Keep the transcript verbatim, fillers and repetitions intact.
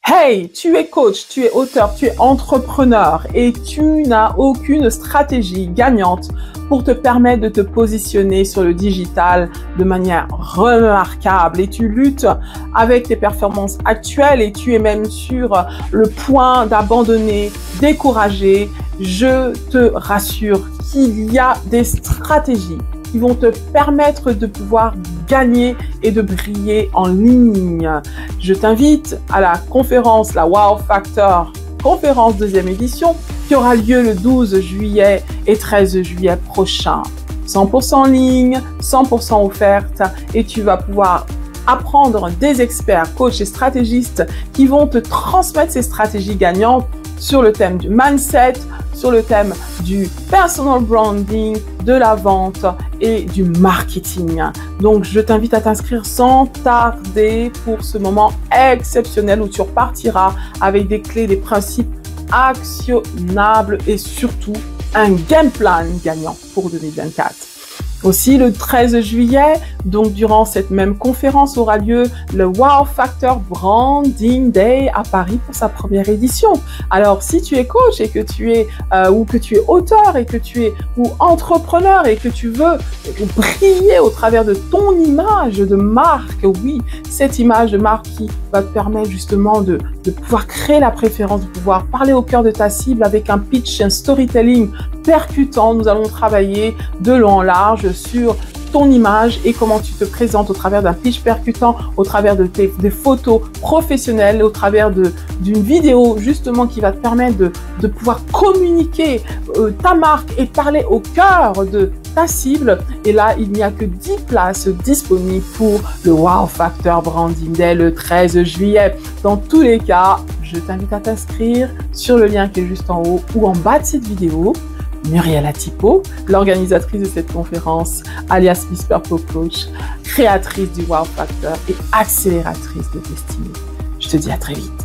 Hey, tu es coach, tu es auteur, tu es entrepreneur et tu n'as aucune stratégie gagnante pour te permettre de te positionner sur le digital de manière remarquable et tu luttes avec tes performances actuelles et tu es même sur le point d'abandonner, décourager. Je te rassure qu'il y a des stratégies qui vont te permettre de pouvoir gagner et de briller en ligne. Je t'invite à la conférence, la Wow Factor conférence deuxième édition qui aura lieu le douze juillet et treize juillet prochain. cent pour cent en ligne, cent pour cent offerte et tu vas pouvoir apprendre des experts, coachs et stratégistes qui vont te transmettre ces stratégies gagnantes sur le thème du mindset, sur le thème du personal branding, de la vente et du marketing. Donc, je t'invite à t'inscrire sans tarder pour ce moment exceptionnel où tu repartiras avec des clés, des principes actionnables et surtout un game plan gagnant pour deux mille vingt-quatre. Aussi, le treize juillet, donc durant cette même conférence, aura lieu le Wow Factor Branding Day à Paris pour sa première édition. Alors, si tu es coach et que tu es euh, ou que tu es auteur et que tu es ou entrepreneur et que tu veux briller au travers de ton image de marque, oui, cette image de marque qui va te permettre justement de, de pouvoir créer la préférence, de pouvoir parler au cœur de ta cible avec un pitch, un storytelling percutant. Nous allons travailler de long en large sur ton image et comment tu te présentes au travers d'un pitch percutant, au travers de tes des photos professionnelles, au travers de d'une vidéo justement qui va te permettre de, de pouvoir communiquer euh, ta marque et parler au cœur de ta cible. Et là, il n'y a que dix places disponibles pour le Wow Factor Branding Day le treize juillet. Dans tous les cas, je t'invite à t'inscrire sur le lien qui est juste en haut ou en bas de cette vidéo. Muriel Atipo, l'organisatrice de cette conférence, alias Miss Purple Coach, créatrice du Wow Factor et accélératrice de destinée. Je te dis à très vite.